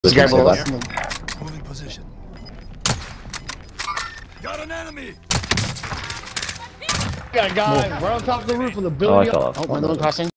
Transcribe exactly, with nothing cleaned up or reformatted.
This guy below us. Moving position. Got an enemy. Got a guy right on top of the roof of the Oh, I building. fell off. Oh, one of them crossing.